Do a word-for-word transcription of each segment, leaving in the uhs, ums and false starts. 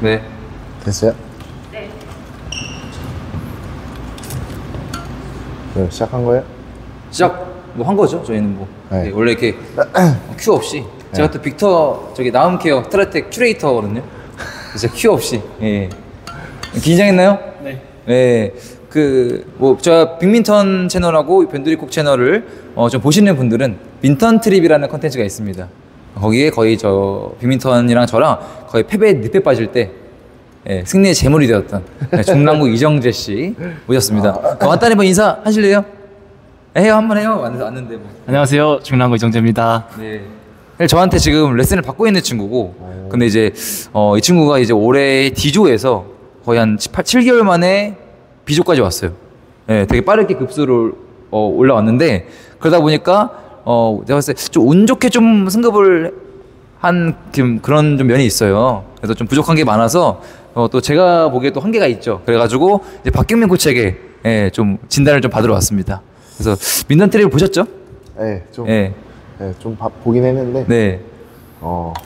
네. 됐어요? 네. 네, 시작한 거예요? 시작 뭐 한 거죠? 저희는 뭐 네. 네, 원래 이렇게 큐 없이 네. 제가 또 빅터 저기 나움케어 트라텍 큐레이터거든요. 그래서 큐 없이 예. 긴장했나요? 네. 네. 그 뭐 제가 빅민턴 채널하고 변두리콕 채널을 어 좀 보시는 분들은 민턴 트립이라는 컨텐츠가 있습니다. 거기에 거의 저 빅민턴이랑 저랑 거의 패배에 늪에 빠질 때 예, 승리의 제물이 되었던 네, 중랑구 이정재 씨 모셨습니다. 어, 간단히 한번 인사 하실래요? 해요, 한번 해요. 왔는데 뭐. 안녕하세요, 중랑구 이정재입니다. 네. 저한테 지금 레슨을 받고 있는 친구고, 근데 이제 어, 이 친구가 이제 올해 D조에서 거의 한 칠 개월 만에 B조까지 왔어요. 예, 되게 빠르게 급수를 어, 올라왔는데 그러다 보니까 어, 내가 봤을 때 좀 운 좋게 좀 승급을 한 좀 그런 좀 면이 있어요. 그래서 좀 부족한 게 많아서 어, 또 제가 보기에 또 한계가 있죠. 그래가지고 이제 박경민 코치에게 예, 좀 진단을 좀 받으러 왔습니다. 그래서 민턴 트립 보셨죠? 네, 좀, 네, 네, 좀 바, 보긴 했는데. 네. 어,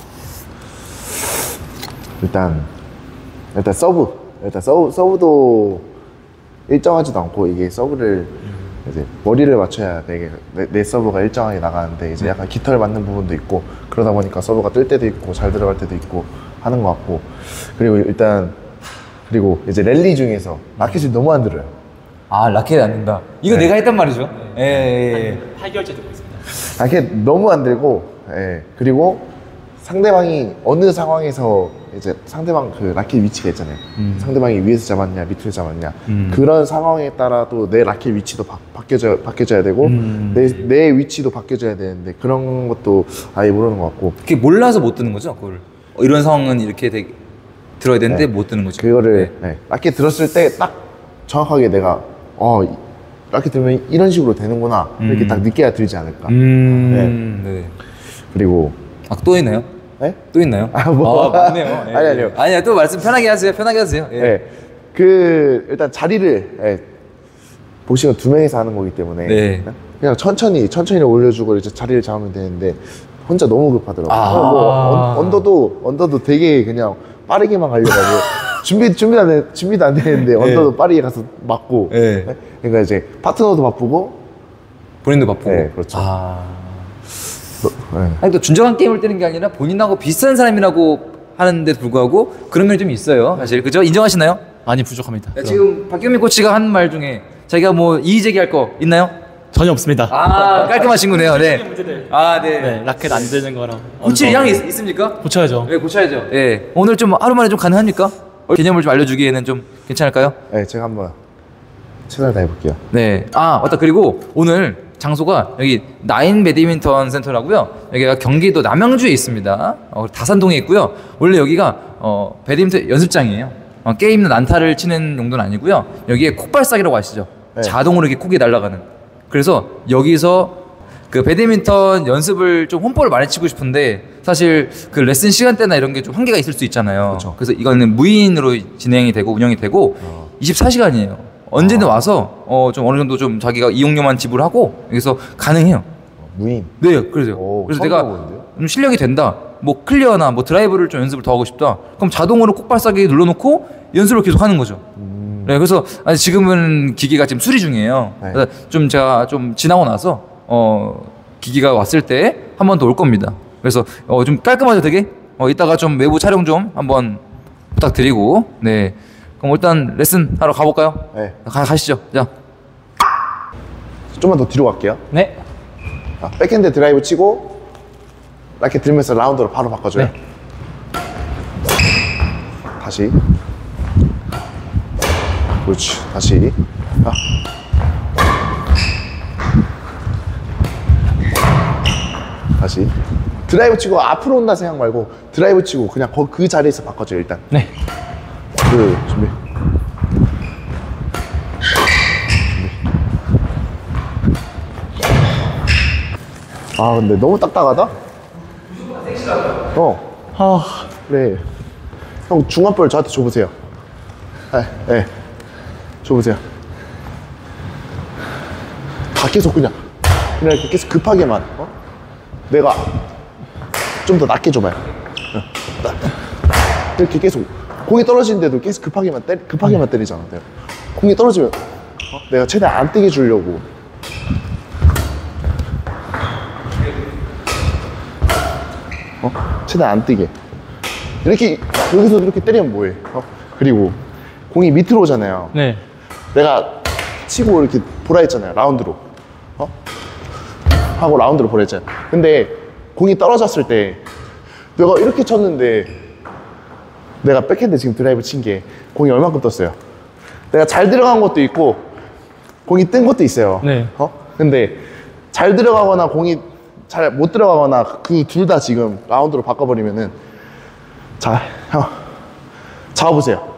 일단, 일단 서브. 일단 서브, 서브도 일정하지도 않고, 이게 서브를 이제 머리를 맞춰야 되게 내, 내 서브가 일정하게 나가는데, 이제 약간 깃털 맞는 부분도 있고, 그러다 보니까 서브가 뜰 때도 있고, 잘 들어갈 때도 있고 하는 것 같고, 그리고 일단, 그리고 이제 랠리 중에서 라켓이 너무 안 들어요. 아, 라켓 안 된다. 이거 네. 내가 했단 말이죠. 예, 예, 예. 팔 개월째 듣고 있습니다. 라켓 너무 안 들고, 예. 그리고 상대방이 어느 상황에서 이제 상대방 그 라켓 위치가 있잖아요. 음. 상대방이 위에서 잡았냐, 밑에서 잡았냐. 음. 그런 상황에 따라 또 내 라켓 위치도 바, 바뀌어져, 바뀌어져야 되고, 음. 내, 내 위치도 바뀌어져야 되는데, 그런 것도 아예 모르는 것 같고. 그게 몰라서 못 드는 거죠, 그걸. 어, 이런 상황은 이렇게 되게 들어야 되는데 네. 못 드는 거죠. 그거를, 네. 네. 라켓 들었을 때 딱 정확하게 내가, 어, 이렇게 들면 이런 식으로 되는구나. 음. 이렇게 딱 느껴야 들지 않을까. 음. 네. 네. 그리고. 아, 또 있나요? 네? 또 있나요? 아, 뭐. 아, 맞네요. 네. 아니, 아니요. 아니야, 또 말씀 편하게 하세요. 편하게 하세요. 예. 네. 그, 일단 자리를, 예. 보시면 두 명이서 하는 거기 때문에. 네. 그냥 천천히, 천천히 올려주고 이제 자리를 잡으면 되는데, 혼자 너무 급하더라고요. 아. 뭐, 언, 언더도, 언더도 되게 그냥 빠르게만 가려고 준비, 준비도 안, 돼, 준비도 안 되는데, 네. 언더도 빠르게 가서 맞고. 네. 그러니까 이제 파트너도 바쁘고, 본인도 바쁘고. 네, 그렇죠. 아. 네. 아니, 또 준정한 게임을 뛰는 게 아니라 본인하고 비슷한 사람이라고 하는데 불구하고 그런 면이 좀 있어요. 사실. 그죠? 인정하시나요? 많이 부족합니다. 네, 지금 박경민 코치가 한 말 중에 자기가 뭐 이의 제기할 거 있나요? 전혀 없습니다. 아, 깔끔한 친구네요. 네. 아, 네. 네, 라켓 안 되는 거랑. 고칠 의향이 있, 있습니까? 고쳐야죠. 네, 고쳐야죠. 네. 오늘 좀 하루 만에 좀 가능합니까? 개념을 좀 알려주기에는 좀 괜찮을까요? 네, 제가 한번 최선을 다해볼게요. 네. 아, 맞다. 그리고 오늘 장소가 여기 나인 배드민턴 센터라고요. 여기가 경기도 남양주에 있습니다. 어, 다산동에 있고요. 원래 여기가 어, 배드민턴 연습장이에요. 어, 게임이나 난타를 치는 용도는 아니고요. 여기에 콕발사기라고 아시죠? 네. 자동으로 이렇게 콕이 날아가는. 그래서 여기서 그 배드민턴 연습을 좀 홈볼을 많이 치고 싶은데 사실 그 레슨 시간대나 이런 게 좀 한계가 있을 수 있잖아요. 그쵸. 그래서 이거는 무인으로 진행이 되고 운영이 되고 어. 이십사 시간이에요. 언제든 아. 와서 어 좀 어느 정도 좀 자기가 이용료만 지불하고 여기서 가능해요. 무인. 네, 그래서 오, 그래서 처음 내가 들어보는데요? 좀 실력이 된다. 뭐 클리어나 뭐 드라이브를 좀 연습을 더 하고 싶다. 그럼 자동으로 콕발사기 눌러놓고 연습을 계속 하는 거죠. 음. 네, 그래서 아직 지금은 기기가 지금 수리 중이에요. 네. 그래서 좀 제가 좀 지나고 나서 어 기기가 왔을 때 한 번 더 올 겁니다. 그래서 어 좀 깔끔하죠, 되게. 어 이따가 좀 외부 촬영 좀 한번 부탁드리고, 네. 그럼 일단 레슨 하러 가볼까요? 네. 가 가시죠. 자. 좀만 더 뒤로 갈게요. 네. 아, 백핸드 드라이브 치고 라켓 들면서 라운드로 바로 바꿔줘요. 네. 다시. 그렇지. 다시. 아. 다시. 드라이브 치고 앞으로 온다 생각 말고 드라이브 치고 그냥 거, 그 자리에서 바꿔줘요 일단. 네. 그 준비. 아 근데 너무 딱딱하다? 어. 아, 그래. 형 중간볼 저한테 줘보세요. 네, 네. 줘보세요. 다 계속 그냥 그냥 이렇게 계속 급하게만. 어? 내가 좀 더 낮게 줘봐요. 어. 이렇게 계속 공이 떨어지는데도 계속 급하게만 때 급하게만 때리잖아. 내가 공이 떨어지면 어? 내가 최대한 안 뛰게 주려고. 어? 최대한 안 뛰게. 이렇게 여기서 이렇게 때리면 뭐해? 어? 그리고 공이 밑으로 오잖아요. 네. 내가 치고 이렇게 보라 했잖아요. 라운드로. 어? 하고 라운드로 보라 했잖아요. 근데 공이 떨어졌을 때 내가 이렇게 쳤는데 내가 백핸드 지금 드라이브 친 게 공이 얼마큼 떴어요? 내가 잘 들어간 것도 있고 공이 뜬 것도 있어요. 네. 어? 근데 잘 들어가거나 공이 잘 못 들어가거나 그 둘 다 지금 라운드로 바꿔버리면은 자, 형 잡아보세요.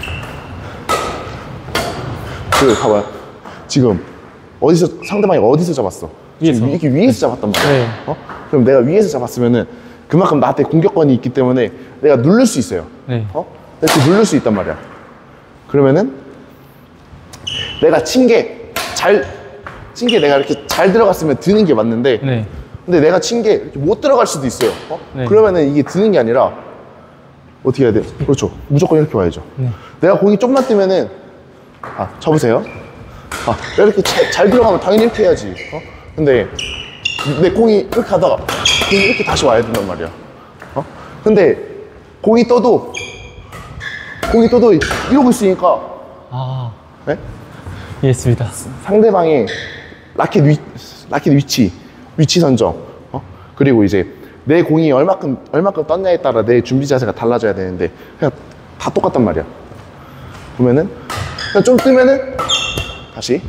그 봐봐요. 지금 어디서 상대방이 어디서 잡았어? 위에서. 지금 이렇게 위에서 잡았단 말이야. 네. 어? 그럼 내가 위에서 잡았으면은 그만큼 나한테 공격권이 있기 때문에 내가 누를 수 있어요. 네. 어? 이렇게 누를 수 있단 말이야. 그러면은 내가 친 게 잘 친 게 내가 이렇게 잘 들어갔으면 드는 게 맞는데 네. 근데 내가 친 게 이렇게 못 들어갈 수도 있어요. 어? 네. 그러면은 이게 드는 게 아니라 어떻게 해야 돼? 그렇죠. 무조건 이렇게 와야죠. 네. 내가 공이 좀만 뜨면은 아 쳐보세요. 아 내가 이렇게 자, 잘 들어가면 당연히 이렇게 해야지. 어? 근데 내 공이 이렇게 하다가 공이 이렇게 다시 와야 된단 말이야. 어? 근데 공이 떠도 공이 떠도 이러고 있으니까 아, 네? 이해했습니다. 상대방의 라켓 위 라켓 위치 위치 선정 어? 그리고 이제 내 공이 얼마큼 얼마큼 떴냐에 따라 내 준비 자세가 달라져야 되는데 그냥 다 똑같단 말이야. 보면은 그냥 좀 뜨면은 다시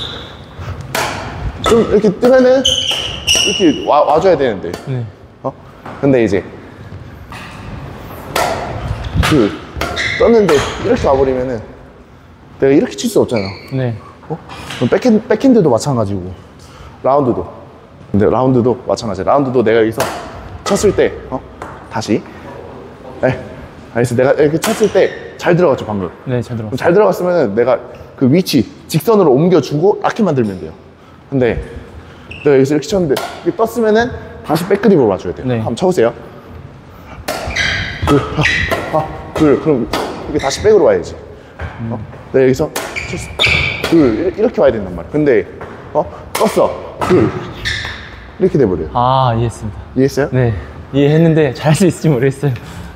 좀 이렇게 뜨면은 이렇게 와, 와줘야 되는데 네. 어? 근데 이제 그 떴는데 이렇게 와버리면은 내가 이렇게 칠 수 없잖아. 네. 어? 그럼 백핸드, 백핸드도 마찬가지고 라운드도 근데 라운드도 마찬가지야. 라운드도 내가 여기서 쳤을 때 어? 다시 에 알겠어. 내가 이렇게 쳤을 때 잘 들어갔죠 방금. 네, 잘 들어. 그럼 잘 들어갔으면 내가 그 위치 직선으로 옮겨주고 라켓 만들면 돼요. 근데 내가 여기서 이렇게 쳤는데 이렇게 떴으면은 다시 백그립으로 와줘야 돼요. 네. 한번 쳐보세요. 그, 아, 아, 그, 그럼 이렇게 다시 백으로 와야지. 음. 어? 내가 여기서 쳤어. 그, 이렇게 와야 된단 말이야. 근데 어? 떴어. 그, 이렇게 돼버려요. 아, 이해했습니다. 이해했어요? 네. 이해했는데 잘할 수 있을지 모르겠어요.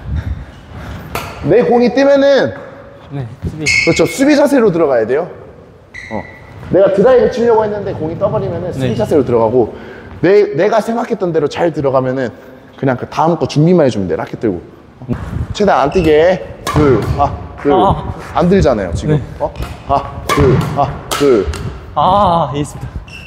내 공이 뜨면은 네. 수비. 그렇죠. 수비 자세로 들어가야 돼요. 어. 내가 드라이브 치려고 했는데 공이 떠버리면은 수비 네. 자세로 들어가고 내, 내가 생각했던 대로 잘 들어가면은 그냥 그 다음 거 준비만 해주면 돼. 라켓 들고. 어. 최대한 안 뛰게. 둘, 아, 둘. 아. 안 들잖아요, 지금. 네. 어? 아, 둘, 아, 둘. 아, 이해했습니다.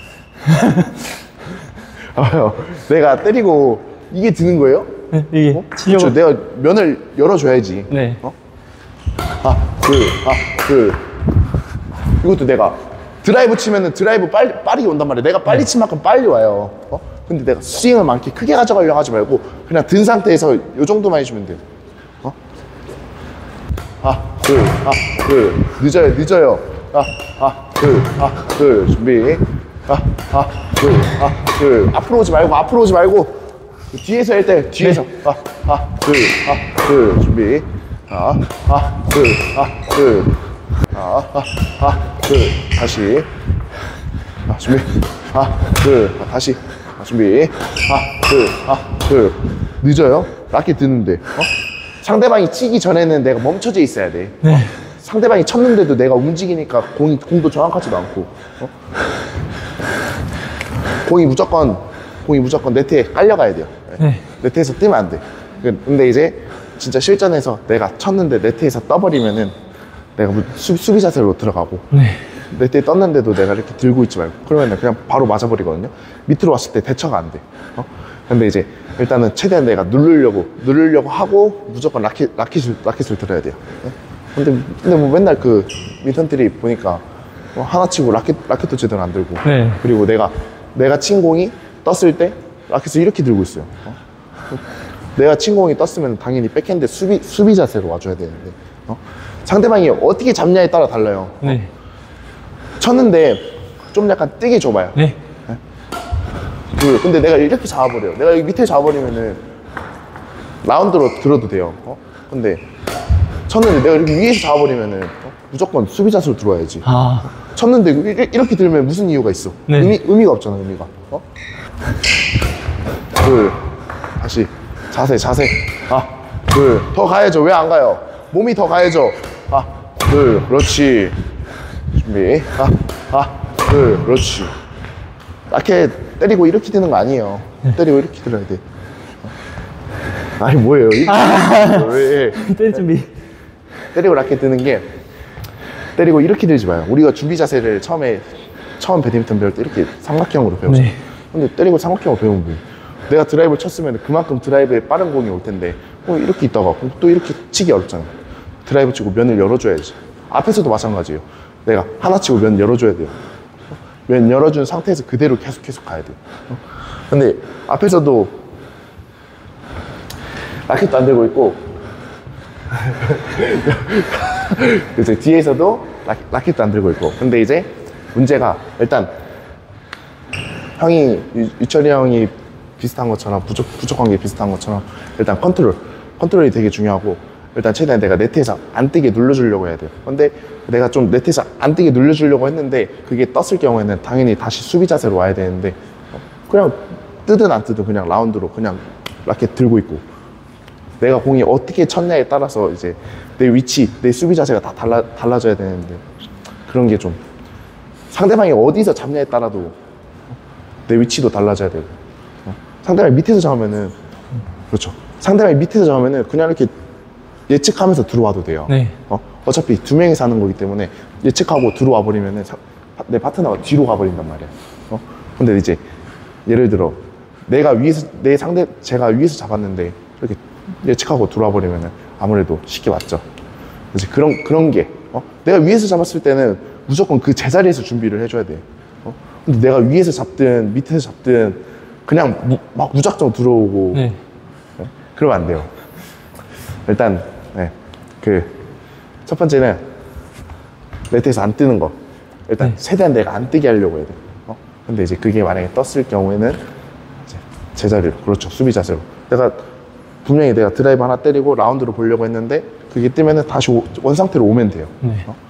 아, 내가 때리고 이게 드는 거예요? 네, 이게 어? 치려고. 그렇죠. 내가 면을 열어줘야지. 네. 어? 아, 둘, 아, 둘. 이것도 내가 드라이브 치면은 드라이브 빨리, 빠르게 온단 말이야. 내가 빨리 친 만큼 빨리 와요. 어? 근데 내가 스윙을 많게 크게 가져가려고 하지 말고 그냥 든 상태에서 요 정도만 해주면 돼. 어? 아, 둘, 아, 둘. 늦어요, 늦어요. 아, 아, 둘, 아, 둘. 준비. 아, 아, 둘, 아, 둘. 앞으로 오지 말고, 앞으로 오지 말고. 뒤에서 할 때, 뒤에서. 네. 아, 아, 둘, 아, 둘. 준비. 아, 아, 둘, 아, 둘. 아, 아, 아, 둘. 다시. 아, 준비. 아, 둘. 아, 다시. 아, 준비. 아, 둘, 아, 둘. 늦어요? 라켓 드는데. 어? 상대방이 치기 전에는 내가 멈춰져 있어야 돼. 네. 상대방이 쳤는데도 내가 움직이니까 공이, 공도 정확하지도 않고. 어? 공이 무조건, 공이 무조건 네트에 깔려가야 돼요. 네. 네트에서 뜨면 안 돼. 근데 이제 진짜 실전에서 내가 쳤는데 네트에서 떠버리면은 내가 수, 수비 자세로 들어가고 네. 네트에 떴는데도 내가 이렇게 들고 있지 말고 그러면 그냥 바로 맞아버리거든요. 밑으로 왔을 때 대처가 안 돼. 어? 근데 이제 일단은 최대한 내가 누르려고 누르려고 하고 무조건 라켓, 라켓을, 라켓을 들어야 돼요. 네? 근데, 근데 뭐 맨날 그 민턴들이 보니까 뭐 하나 치고 라켓, 라켓도 제대로 안 들고 네. 그리고 내가 내가 친 공이 떴을 때 라켓을 이렇게 들고 있어요. 어? 내가 친 공이 떴으면 당연히 백핸드 수비, 수비 자세로 와줘야 되는데 어? 상대방이 어떻게 잡냐에 따라 달라요. 네. 쳤는데 좀 약간 뜨게 줘봐요. 네. 그, 근데 내가 이렇게 잡아버려요. 내가 여기 밑에 잡아버리면은 라운드로 들어도 돼요. 어? 근데 쳤는데 내가 이렇게 위에서 잡아버리면은 어? 무조건 수비 자세로 들어와야지. 아, 쳤는데 이- 이렇게 들면 무슨 이유가 있어? 네. 의미, 의미가 없잖아, 의미가. 어? 둘, 다시 자세, 자세. 아, 둘, 더 가야죠. 왜 안 가요? 몸이 더 가야죠. 아, 둘, 그렇지. 준비. 아, 아, 둘, 그렇지. 이렇게 때리고 이렇게 되는 거 아니에요. 때리고 이렇게 들어야 돼. 아니 뭐예요? 이렇게 왜? 때릴 준비. 때리고 라켓 드는 게 때리고 이렇게 들지 마요. 우리가 준비 자세를 처음에 처음 배드민턴 배울 때 이렇게 삼각형으로 배우잖아. 네. 근데 때리고 삼각형으로 배우면 뭐 내가 드라이브를 쳤으면 그만큼 드라이브에 빠른 공이 올 텐데 어, 이렇게 있다가 또 이렇게 치기 어렵잖아. 드라이브 치고 면을 열어줘야지. 앞에서도 마찬가지예요. 내가 하나 치고 면 열어줘야 돼요. 면 열어준 상태에서 그대로 계속 계속 가야 돼요. 어? 근데 앞에서도 라켓도 안 들고 있고 그래서 뒤에서도 라, 라켓도 안 들고 있고 근데 이제 문제가 일단 형이 유, 유철이 형이 비슷한 것처럼 부족, 부족한 게 비슷한 것처럼 일단 컨트롤 컨트롤이 되게 중요하고 일단 최대한 내가 네트에서 안 뜨게 눌러주려고 해야 돼요. 근데 내가 좀 네트에서 안 뜨게 눌러주려고 했는데 그게 떴을 경우에는 당연히 다시 수비 자세로 와야 되는데 그냥 뜨든 안 뜨든 그냥 라운드로 그냥 라켓 들고 있고 내가 공이 어떻게 쳤냐에 따라서 이제 내 위치, 내 수비 자세가 다 달라, 달라져야 되는데 그런 게 좀 상대방이 어디서 잡냐에 따라도 내 위치도 달라져야 되고 상대방이 밑에서 잡으면은 그렇죠. 상대방이 밑에서 잡으면은 그냥 이렇게 예측하면서 들어와도 돼요. 네. 어? 어차피 두 명이서 하는 거기 때문에 예측하고 들어와 버리면은 사- 내 파트너가 뒤로 가버린단 말이야. 어? 근데 이제 예를 들어 내가 위에서 내 상대 제가 위에서 잡았는데 이렇게 예측하고 들어와 버리면은 아무래도 쉽게 맞죠. 그래서 그런 그런 게 어? 내가 위에서 잡았을 때는 무조건 그 제자리에서 준비를 해줘야 돼. 어? 근데 내가 위에서 잡든 밑에서 잡든 그냥 무, 막 무작정 들어오고 네. 네? 그러면 안 돼요. 일단 네. 그 첫 번째는 네트에서 안 뜨는 거. 일단 네. 최대한 내가 안 뜨게 하려고 해야 돼. 어? 근데 이제 그게 만약에 떴을 경우에는 이제 제자리로 그렇죠. 수비 자세로. 내가 분명히 내가 드라이브 하나 때리고 라운드로 보려고 했는데 그게 뜨면은 다시 오- 원상태로 오면 돼요. 네. 어?